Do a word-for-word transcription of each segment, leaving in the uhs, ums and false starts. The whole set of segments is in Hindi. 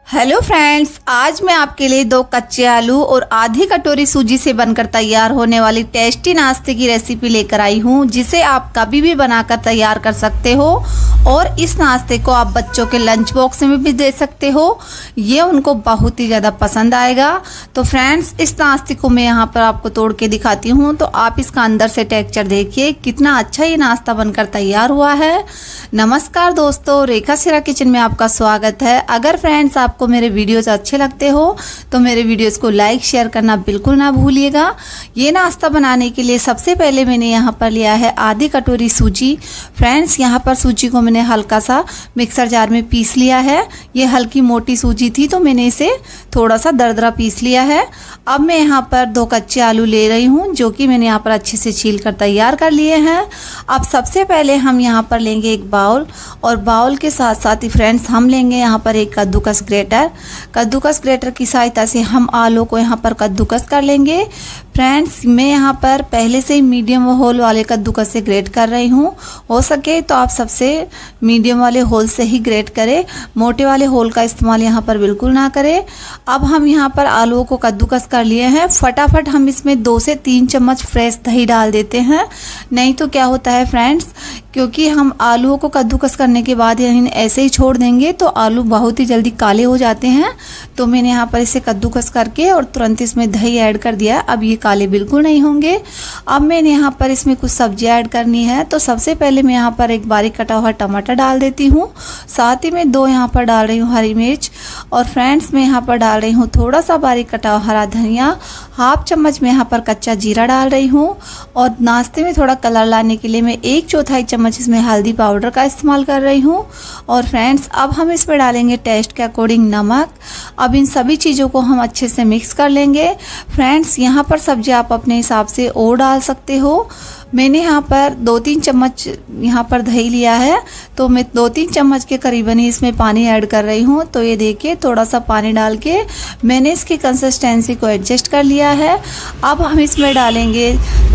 हेलो फ्रेंड्स, आज मैं आपके लिए दो कच्चे आलू और आधी कटोरी सूजी से बनकर तैयार होने वाली टेस्टी नाश्ते की रेसिपी लेकर आई हूँ, जिसे आप कभी भी बनाकर तैयार कर सकते हो और इस नाश्ते को आप बच्चों के लंच बॉक्स में भी दे सकते हो। ये उनको बहुत ही ज़्यादा पसंद आएगा। तो फ्रेंड्स, इस नाश्ते को मैं यहाँ पर आपको तोड़ के दिखाती हूँ, तो आप इसका अंदर से टेक्सचर देखिए कितना अच्छा ये नाश्ता बनकर तैयार हुआ है। नमस्कार दोस्तों, रेखा सिरा किचन में आपका स्वागत है। अगर फ्रेंड्स आपको मेरे वीडियोस अच्छे लगते हो तो मेरे वीडियोस को लाइक शेयर करना बिल्कुल ना भूलिएगा। ये नाश्ता बनाने के लिए सबसे पहले मैंने यहाँ पर लिया है आधी कटोरी सूजी। फ्रेंड्स, यहाँ पर सूजी को मैंने हल्का सा मिक्सर जार में पीस लिया है। ये हल्की मोटी सूजी थी तो मैंने इसे थोड़ा सा दरदरा पीस लिया है। अब मैं यहाँ पर दो कच्चे आलू ले रही हूँ, जो कि मैंने यहाँ पर अच्छे से छील कर तैयार कर लिए हैं। अब सबसे पहले हम यहाँ पर लेंगे एक बाउल, और बाउल के साथ साथ ही फ्रेंड्स हम लेंगे यहाँ पर एक कद्दूकस ग्रेटर। कद्दूकस ग्रेटर की सहायता से हम आलू को यहाँ पर कद्दूकस कर लेंगे। फ्रेंड्स, मैं यहाँ पर पहले से ही मीडियम होल वाले कद्दूकस से ग्रेट कर रही हूँ। हो सके तो आप सबसे मीडियम वाले होल से ही ग्रेट करें, मोटे वाले होल का इस्तेमाल यहाँ पर बिल्कुल ना करें। अब हम यहाँ पर आलूओं को कद्दूकस कर लिए हैं। फटाफट हम इसमें दो से तीन चम्मच फ्रेश दही डाल देते हैं, नहीं तो क्या होता है फ्रेंड्स, क्योंकि हम आलूओं को कद्दूकस करने के बाद ऐसे ही छोड़ देंगे तो आलू बहुत ही जल्दी काले हो जाते हैं। तो मैंने यहाँ पर इसे कद्दूकस करके और तुरंत इसमें दही ऐड कर दिया। अब ये काले बिल्कुल नहीं होंगे। अब मैंने यहाँ पर इसमें कुछ सब्जी ऐड करनी है, तो सबसे पहले मैं यहाँ पर एक बारीक कटा हुआ टमाटर डाल देती हूँ। साथ ही मैं दो यहाँ पर डाल रही हूँ हरी मिर्च, और फ्रेंड्स मैं यहाँ पर डाल रही हूँ थोड़ा सा बारीक कटा हुआ हरा धनिया। हाफ चम्मच में यहाँ पर कच्चा जीरा डाल रही हूँ, और नाश्ते में थोड़ा कलर लाने के लिए मैं एक चौथाई चम्मच इसमें हल्दी पाउडर का इस्तेमाल कर रही हूँ। और फ्रेंड्स, अब हम इसमें डालेंगे टेस्ट के अकॉर्डिंग नमक। अब इन सभी चीज़ों को हम अच्छे से मिक्स कर लेंगे। फ्रेंड्स, यहाँ पर सब्जी आप अपने हिसाब से और डाल सकते हो। मैंने यहाँ पर दो तीन चम्मच यहाँ पर दही लिया है, तो मैं दो तीन चम्मच के करीबन ही इसमें पानी ऐड कर रही हूँ। तो ये देखिए, थोड़ा सा पानी डाल के मैंने इसकी कंसिस्टेंसी को एडजस्ट कर लिया है। अब हम इसमें डालेंगे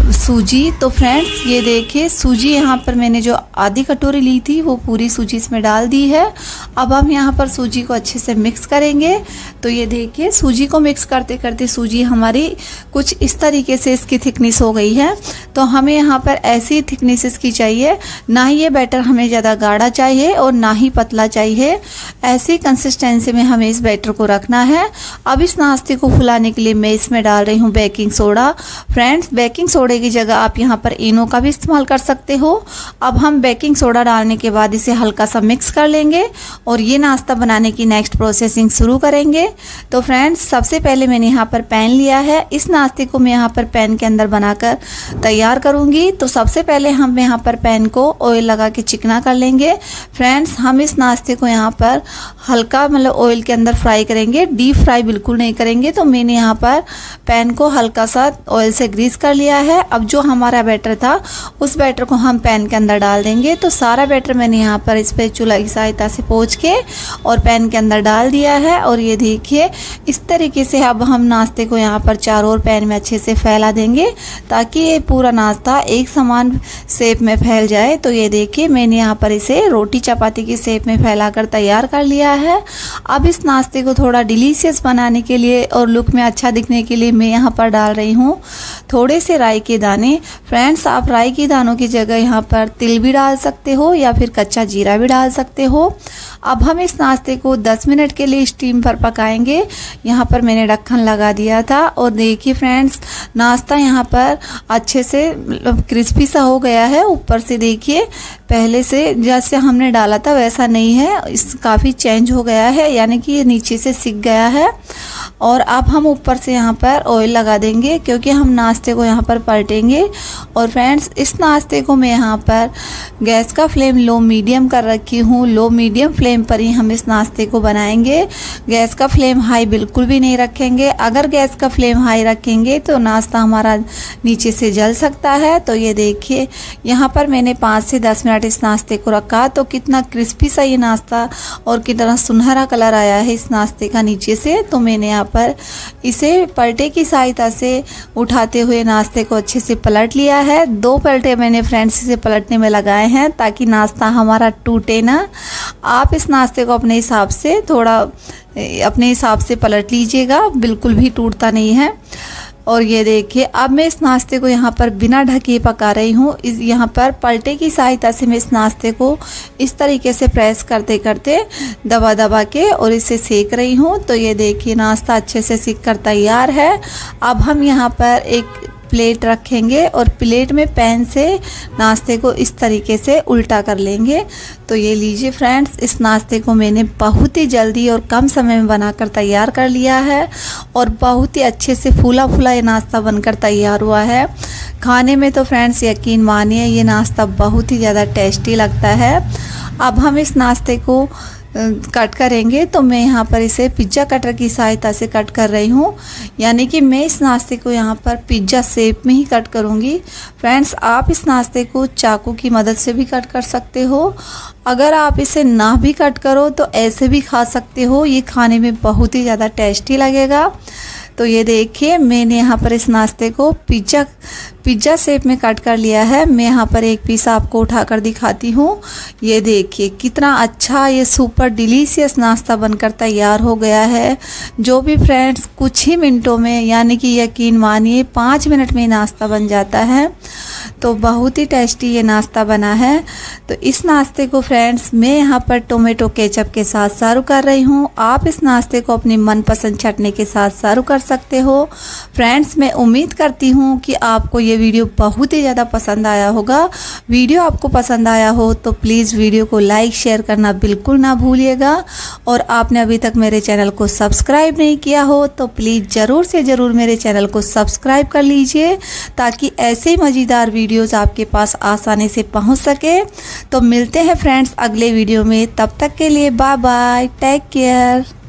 सूजी। तो फ्रेंड्स, ये देखिए सूजी यहाँ पर मैंने जो आधी कटोरी ली थी वो पूरी सूजी इसमें डाल दी है। अब हम यहाँ पर सूजी को अच्छे से मिक्स करेंगे। तो ये देखिए, सूजी को मिक्स करते करते सूजी हमारी कुछ इस तरीके से इसकी थिकनेस हो गई है। तो हमें यहाँ पर ऐसी थिकनेस इसकी चाहिए, ना ही ये बैटर हमें ज़्यादा गाढ़ा चाहिए और ना ही पतला चाहिए। ऐसी कंसिस्टेंसी में हमें इस बैटर को रखना है। अब इस नाश्ते को फुलाने के लिए मैं इसमें डाल रही हूँ बेकिंग सोडा। फ्रेंड्स, बेकिंग सोडे की जगह आप यहाँ पर इनो का भी इस्तेमाल कर सकते हो। अब हम बेकिंग सोडा डालने के बाद इसे हल्का सा मिक्स कर लेंगे और ये नाश्ता बनाने की नेक्स्ट प्रोसेसिंग शुरू करेंगे। तो फ्रेंड्स, सबसे पहले मैंने यहाँ पर पैन लिया है। इस नाश्ते को मैं यहाँ पर पैन के अंदर बनाकर तैयार करूँगी। तो सबसे पहले हम यहाँ पर पैन को ऑयल लगा के चिकना कर लेंगे। फ्रेंड्स, हम इस नाश्ते को यहाँ पर हल्का मतलब ऑयल के अंदर फ्राई करेंगे, डीप फ्राई बिल्कुल नहीं करेंगे। तो मैंने यहाँ पर पैन को हल्का सा ऑयल से ग्रीस कर लिया है। अब जो हमारा बैटर था उस बैटर को हम पैन के अंदर डाल देंगे। तो सारा बैटर मैंने यहाँ पर इस पे चूल्हा की सहायता से पोंछ के और पैन के अंदर डाल दिया है। और ये देखिए, इस तरीके से अब हम नाश्ते को यहाँ पर चारों ओर पैन में अच्छे से फैला देंगे, ताकि ये पूरा नाश्ता एक समान शेप में फैल जाए। तो ये देखिए, मैंने यहाँ पर इसे रोटी चपाती की शेप में फैलाकर तैयार कर लिया है। अब इस नाश्ते को थोड़ा डिलीशियस बनाने के लिए और लुक में अच्छा दिखने के लिए मैं यहाँ पर डाल रही हूँ थोड़े से राई के दाने। फ्रेंड्स, आप राई के दानों की जगह यहाँ पर तिल भी डाल सकते हो या फिर कच्चा जीरा भी डाल सकते हो। अब हम इस नाश्ते को दस मिनट के लिए स्टीम पर पकाएंगे। यहाँ पर मैंने ढक्कन लगा दिया था, और देखिए फ्रेंड्स, नाश्ता यहाँ पर अच्छे से क्रिस्पी सा हो गया है। ऊपर से देखिए, पहले से जैसे हमने डाला था वैसा नहीं है, इस काफ़ी चेंज हो गया है, यानी कि ये नीचे से सिक गया है। और अब हम ऊपर से यहाँ पर ऑयल लगा देंगे, क्योंकि हम नाश्ते को यहाँ पर पलटेंगे। और फ्रेंड्स, इस नाश्ते को मैं यहाँ पर गैस का फ्लेम लो मीडियम कर रखी हूँ। लो मीडियम फ्लेम पर ही हम इस नाश्ते को बनाएंगे। गैस का फ्लेम हाई बिल्कुल भी नहीं रखेंगे। अगर गैस का फ्लेम हाई रखेंगे तो नाश्ता हमारा नीचे से जल सकता है। तो ये देखिए, यहाँ पर मैंने पाँच से दस मिनट इस नाश्ते को रखा, तो कितना क्रिस्पी सा ये नाश्ता और कितना सुनहरा कलर आया है इस नाश्ते का नीचे से। तो मैंने यहाँ पर इसे पलटे की सहायता से उठाते हुए नाश्ते को अच्छे से पलट लिया है। दो पलटे मैंने फ्रेंड्स इसे पलटने में लगाए हैं, ताकि नाश्ता हमारा टूटे ना। आप इस नाश्ते को अपने हिसाब से थोड़ा अपने हिसाब से पलट लीजिएगा, बिल्कुल भी टूटता नहीं है। और ये देखिए अब मैं इस नाश्ते को यहाँ पर बिना ढके पका रही हूँ। इस यहाँ पर पलटे की सहायता से मैं इस नाश्ते को इस तरीके से प्रेस करते करते दबा दबा के और इसे सेक रही हूँ। तो ये देखिए नाश्ता अच्छे से सीख कर तैयार है। अब हम यहाँ पर एक प्लेट रखेंगे और प्लेट में पैन से नाश्ते को इस तरीके से उल्टा कर लेंगे। तो ये लीजिए फ्रेंड्स, इस नाश्ते को मैंने बहुत ही जल्दी और कम समय में बनाकर तैयार कर लिया है और बहुत ही अच्छे से फूला फूला ये नाश्ता बनकर तैयार हुआ है। खाने में तो फ्रेंड्स यकीन मानिए ये नाश्ता बहुत ही ज़्यादा टेस्टी लगता है। अब हम इस नाश्ते को कट करेंगे। तो मैं यहाँ पर इसे पिज़्ज़ा कटर की सहायता से कट कर रही हूँ, यानी कि मैं इस नाश्ते को यहाँ पर पिज़्ज़ा शेप में ही कट करूँगी। फ्रेंड्स आप इस नाश्ते को चाकू की मदद से भी कट कर सकते हो। अगर आप इसे ना भी कट करो तो ऐसे भी खा सकते हो, ये खाने में बहुत ही ज़्यादा टेस्टी लगेगा। तो ये देखिए मैंने यहाँ पर इस नाश्ते को पिज़्ज़ा पिज़्ज़ा शेप में कट कर लिया है। मैं यहाँ पर एक पीस आपको उठाकर दिखाती हूँ। ये देखिए कितना अच्छा ये सुपर डिलीशियस नाश्ता बनकर तैयार हो गया है, जो भी फ्रेंड्स कुछ ही मिनटों में, यानी कि यकीन मानिए पाँच मिनट में नाश्ता बन जाता है। तो बहुत ही टेस्टी ये नाश्ता बना है। तो इस नाश्ते को फ्रेंड्स मैं यहाँ पर टोमेटो केचप के साथ सर्व कर रही हूँ। आप इस नाश्ते को अपनी मनपसंद चटनी के साथ सर्व कर सकते हो। फ्रेंड्स मैं उम्मीद करती हूँ कि आपको ये वीडियो बहुत ही ज़्यादा पसंद आया होगा। वीडियो आपको पसंद आया हो तो प्लीज़ वीडियो को लाइक शेयर करना बिल्कुल ना भूलिएगा। और आपने अभी तक मेरे चैनल को सब्सक्राइब नहीं किया हो तो प्लीज़ ज़रूर से ज़रूर मेरे चैनल को सब्सक्राइब कर लीजिए, ताकि ऐसे ही मज़ेदार वीडियोज़ आपके पास आसानी से पहुँच सके। तो मिलते हैं फ्रेंड्स अगले वीडियो में, तब तक के लिए बाय बाय, टेक केयर।